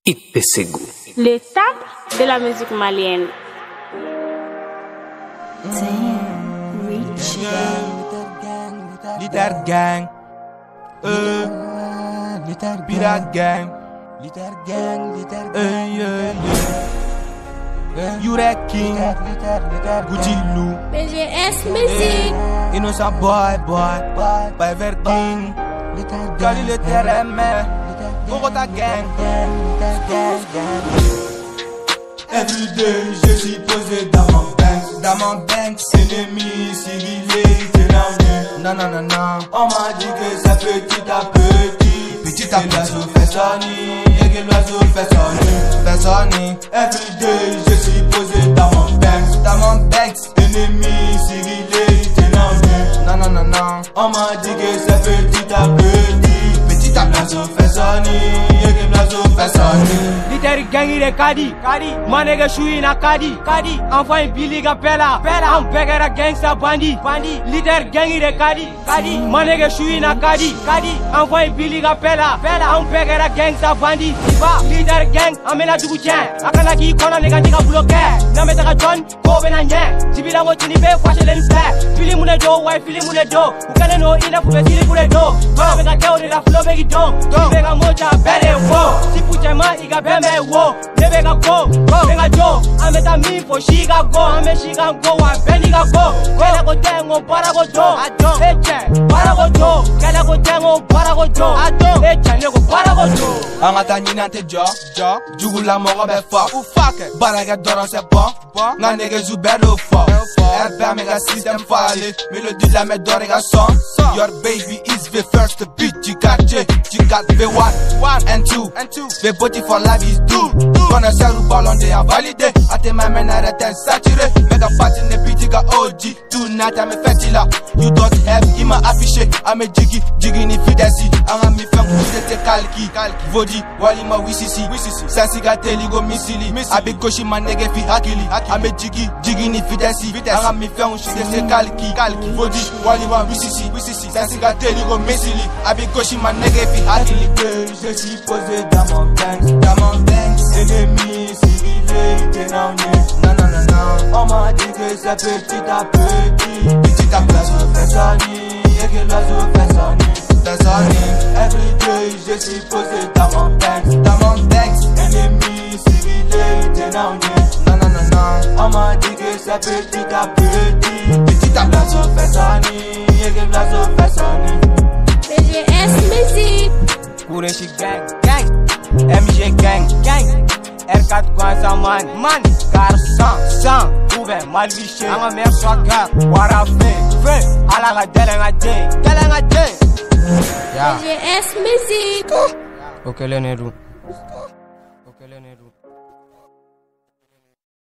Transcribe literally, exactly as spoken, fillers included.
Ipesegu. Les temples de la musique malienne. Liter gang, euh, Pirate gang, Liter gang, Liter gang, Yurek King, Gucci Lou, P G S Music, Innocent boy, boy, Piver King, Kali Liter M, Bogota gang, everyday je suis posé dans mon bank, dans mon bank, ennemi civilé, t'es là. Non, non, non, non, on m'a dit que c'est petit à petit, petit à petit, l'oiseau fait sonner, et que l'oiseau fait sonner, fait sonner. Everyday je suis posé dans mon bank, dans mon bank, ennemi civilé, t'es là. Non, non, non, non, on m'a dit que c'est petit à petit, petit à petit, l'oiseau fait sonner, et que l'oiseau fait sonner. Liter gang il est Kadi, Kadi, manega shui na Kadi, Kadi, enfin Billy Gapela, Pela, am begera gangsta bandi, bandi, Liter gang il est Kadi, Kadi, manega shui na Kadi, Kadi, enfin Billy Gapela, Pela, am begera gangsta bandi, Iba, Liter gang, amena dugu chen, akana ki kono nega nega bloqué, na metaka John, ko bena nye, tibila ngo tini be kwashe len fe, fili mune do, why fili mune do, ukane no ina fube sili mune do, bana bega keo ni la flow begi don, bega moja bere wo, tipu jema iga beme wo, nebega go, nega jo, ameta mi fo shiga go, ame shiga go, wa beni ga go, kele go tengo para go do, eche, para go do, kele go tengo para go do, eche nego para go do. Angata nina te jo, jo, jugula mogo be fuck, fuck it, baraga doron se bon, bon, nga nege zubero fuck, R B mega system fale, melody la me dorega song, your baby is the first beat, you got J, you got the one, one and two, and two, the body for life is two, gonna sell ballon they are validate, ate my men are ten saturé, mega party ne beat ga O G, tonight I'm a fetila, you don't have ima affiché, I'm a jiggy, jiggy ni fidesi, I'm a mi fem, te kalki, kalki, vodi, wali ma wisisi, wisisi, sensi ga teli go misili, abe koshi ma nege fi hakili, I'm a jiggy, jiggy ni fidesi, I'm a mi fem, te kalki, kalki, vodi, wali ma wisisi, wisisi, sensi ga teli go misili, abe koshi ma nege fi hakili, je suis posé dans mon bank, dans mon bank, ennemi civilé, t'es non, non, non, non, non, on m'a dit que c'est petit à petit, petit à petit, l'oiseau fait sonner, et que l'oiseau fait sonner, fait sonner, everyday je suis posé dans mon bank, dans mon bank, ennemi civilé, t'es non, non, non, non, non, on m'a dit que c'est petit à petit, petit à petit, l'oiseau fait sonner, et que l'oiseau fait sonner. P G S Music, Kureshi gang, gang, M G gang, gang, R quatre Kwanza man, man, car sang, sang, ouvert, mal biché, anga mer swaka, wara fe, fe, ala la delenga de, delenga de. P G S Music. Okele neru, okele neru.